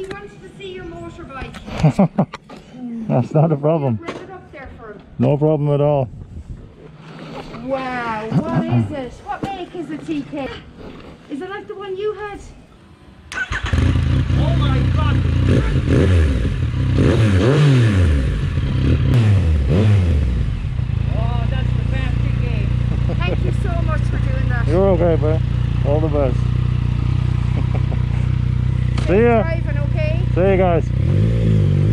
He wants to see your motorbike. That's not a problem. Bring it up there for him. No problem at all. Wow, what is it? What make is it, TK? Is it like the one you had? Oh my God! Oh, that's the best game. Thank you so much for doing that. You're okay, man. All the best. See ya. Driving, okay? See you guys.